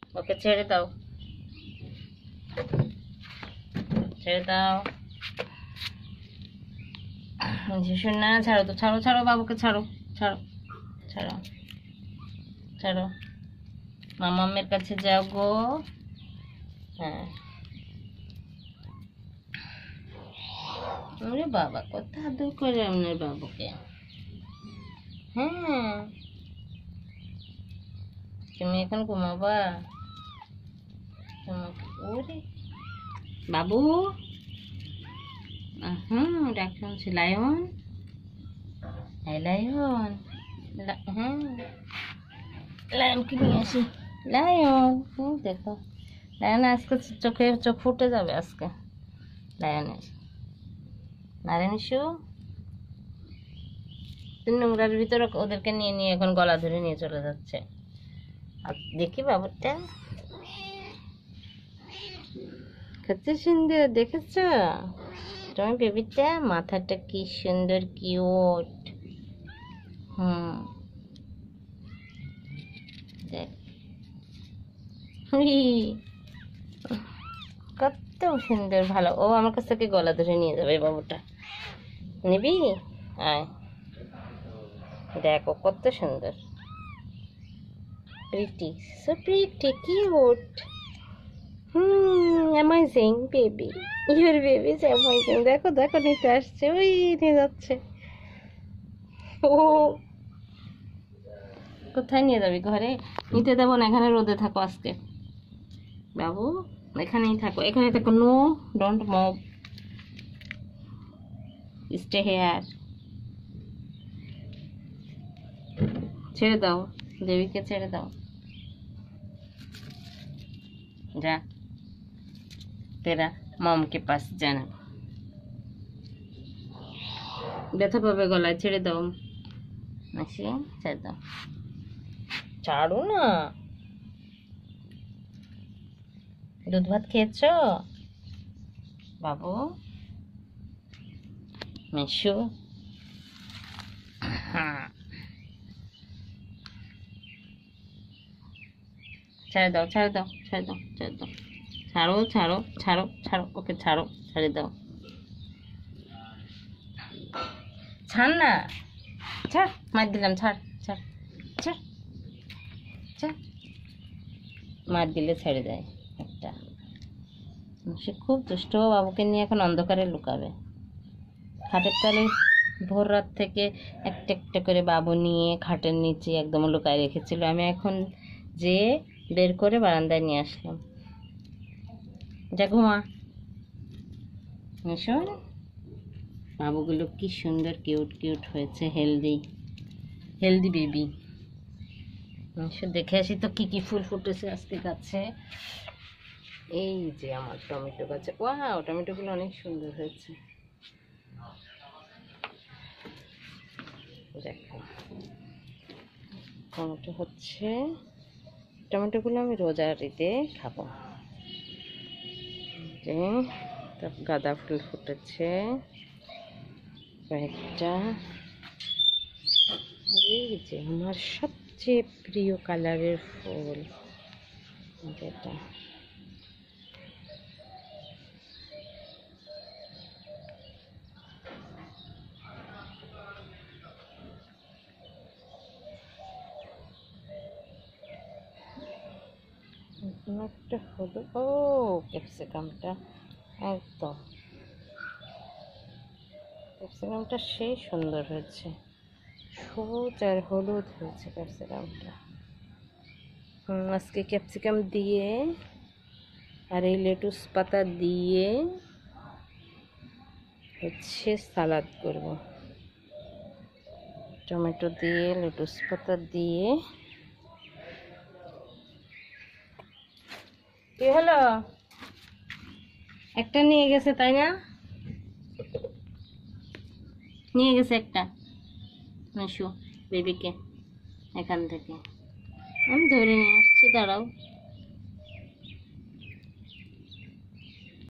ওকে ছেড়ে দাও, ছেড়ে দাও। শোনা, ছাড়ো তো, ছাড়ো ছাড়ো বাবুকে, ছাড়ো ছাড়ো ছাড়ো ছাড়ো। মামামের কাছে যাও গো। হ্যাঁ, ওরে বাবা কত আদর করে আপনার বাবুকে। হ্যাঁ, তুমি এখন ঘুমাবা? ওরে বাবু, ডাক শুনছি। লায়ন, লায়ন, হ্যাঁ লায়নকে নিয়ে আসি। লায়ন, দেখো লায়ন আজকে চোখ ফুটে যাবে আজকে লায়নের। নারায়ণীশু, নোংরার ভিতরে ওদেরকে নিয়ে নিয়ে এখন গলা ধরে নিয়ে চলে যাচ্ছে। আর দেখি বাবুরটা কত সুন্দর, দেখেছ তুমি বেবিটা? মাথাটা কি সুন্দর, কিউট। দেখ কত সুন্দর, ভালো। ও আমার কাছ থেকে গলা ধরে নিয়ে যাবে বাবুটা। নিবি? আয়, দেখো কত সুন্দর, pretty, so pretty, cute. Amazing baby, your baby is amazing. দেখো দেখো নিতে আসছে, ওই নিয়ে যাচ্ছে। ও কোথায় নিয়ে যাবি? ঘরে নিতে দেবো না, এখানে রোদে থাকো আজকে বাবু, এখানেই থাকো, এখানে থাকো। No, don't move, stay here. ছেড়ে দাও দেবীকে, ছেড়ে দাও, যা তেরা মম কে পাস জানা। ব্যথা পাবে গলায়, ছেড়ে দাও মাসি, ছেড়ে দাও, ছাড়ো না। দুধ ভাত খেয়েছ বাবু? মিশু, হ্যাঁ, ছেড়ে দাও, ছেড়ে দাও, ছেড়ে দাও, ছেড়ে দাও, ছাড়ো ছাড়ো ছাড়ো ছাড়ো, ওকে ছাড়ো, ছেড়ে দাও, ছাড় না, ছাড়, মার দিলাম, ছাড় ছাড় ছাড় ছাড়। মার দিলে ছেড়ে দেয় একটা। সে খুব দুষ্ট, বাবুকে নিয়ে এখন অন্ধকারে লুকাবে। খাটের তলে ভোর রাত থেকে একটা একটা করে বাবু নিয়ে খাটের নিচে একদম লুকায় রেখেছিল। আমি এখন যে বের করে বারান্দায় নিয়ে আসলাম। যা ঘুমা। শোন, বাবুগুলো কি সুন্দর কিউট কিউট হয়েছে, হেলদি হেলদি বেবি। দেখে আসি তো কি কি ফুল ফুটেছে আজকে গাছে। এই যে আমার টমেটো গাছে, ওয়াও, টমেটোগুলো অনেক সুন্দর হয়েছে। দেখো টমেটো হচ্ছে, টমেটোগুলো আমি রোজার ঈদে খাবো। যে গাঁদা ফুল ফুটেছে কয়েকটা। এই যে আমার সবচেয়ে প্রিয় কালারের ফুল যেটা, একটা হলুদ, ও ক্যাপসিকামটা একদম, ক্যাপসিকামটা সেই সুন্দর হয়েছে, সবুজ আর হলুদ হয়েছে ক্যাপসিকামটা। আজকে ক্যাপসিকাম দিয়ে আর এই লেটুস পাতা দিয়ে হচ্ছে সালাদ করব। টমেটো দিয়ে লেটুস পাতা দিয়ে। কি হলো? একটা নিয়ে গেছে তাই না? নিয়ে গেছে একটা মিশু বেবিকে এখান থেকে। আমি ধরে নিয়ে আসছি, দাঁড়াও।